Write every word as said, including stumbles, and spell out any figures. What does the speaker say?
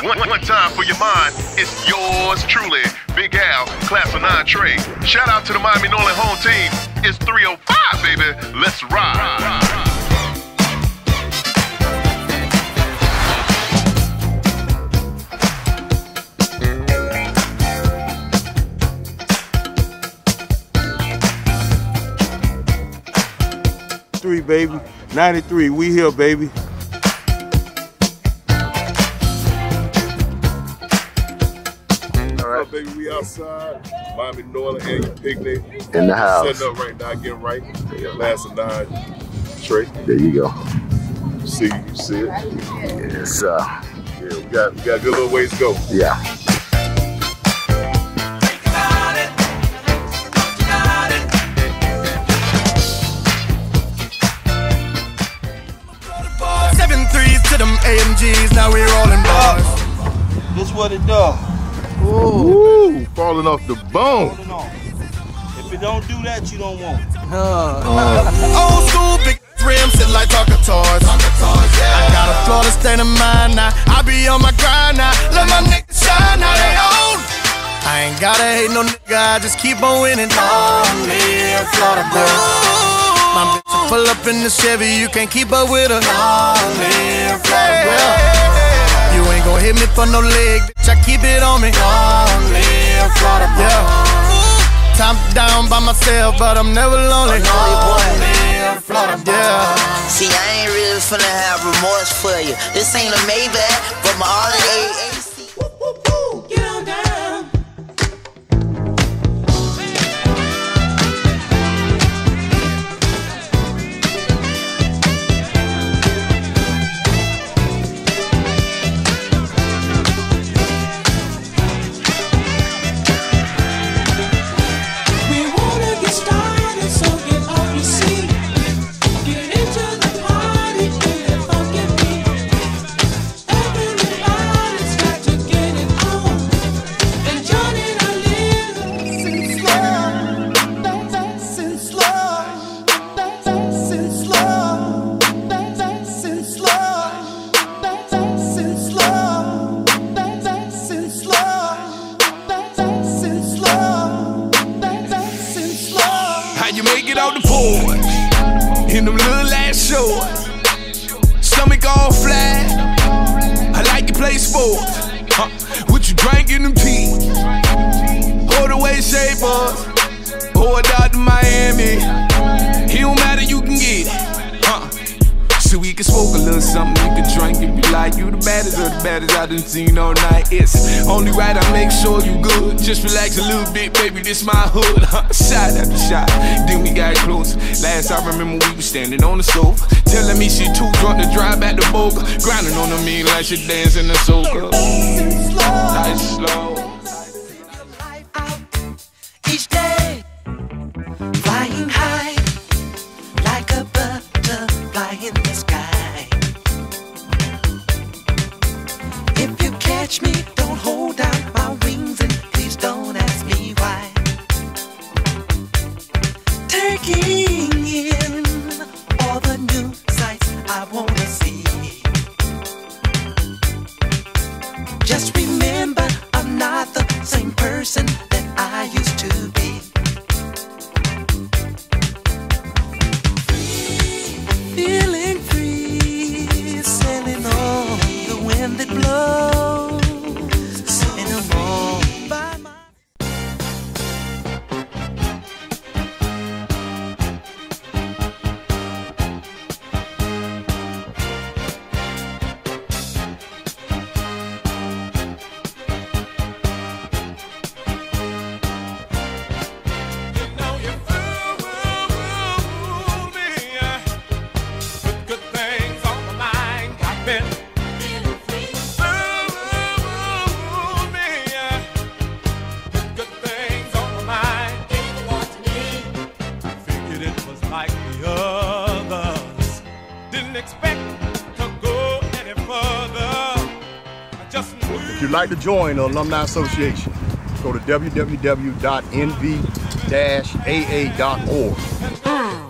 One, one time for your mind, it's yours truly, Big Al, class of nine Trey. Shout out to the Miami Norland home team. It's three oh five, baby. Let's ride. Three, baby. ninety-three, we here, baby. All right, baby, we outside. Miami Norland and your picnic. In the house. Setting up right now, getting right. Class of nine Trey. There you go. You see, you see it. Yes, uh. Yeah, we got, we got a good little ways to go. Yeah. To them A M Gs, now we're rolling bars. This what it does. Ooh, Ooh, falling off the bone. If it don't do that, you don't want it. Uh, uh. Old school big rims, sit like talking toys. Yeah. I got a Florida state of mind now. I be on my grind now. Let my niggas shine, now they own. I ain't gotta hate no nigga, I just keep on winning. Only a Florida boy. My bitch will pull up in the Chevy, you can't keep up with her. Only a Florida girl. You ain't gon' hit me for no leg, bitch, I keep it on me. Only a Florida boy. Yeah. Time down by myself, but I'm never lonely. Only a Florida boy. Yeah. See, I ain't really finna have remorse for you. This ain't a Maybach, but my holiday A C. Woo, woo, woo. Get on down. In them little ass shorts, stomach all flat. I like to play sports. Huh? What you drink in them teeth? Hold away shapers. Hold out to Miami. It don't matter, you can get it. Huh? So we can smoke a little something, you can drink if you like. You the baddest of the baddest I done seen all night. It's only right I make sure you good. Just relax a little bit, baby, this my hood. Shot after shot, then we got close. Last I remember we was standing on the sofa, telling me she too drunk to drive back to Boca. Grinding on the mean like she dancing the soca. Nice slow. Each day, flying high, like a butterfly in the sky. If you catch me, don't hold down my wings, and please don't ask me why. Taking in all the new sights I wanna see. Just remember, I'm not the same person that I used to be. Feeling free, sailing on the wind that blows, and I'm all by my. If you'd like to join the Alumni Association, go to w w w dot n v dash a a dot org.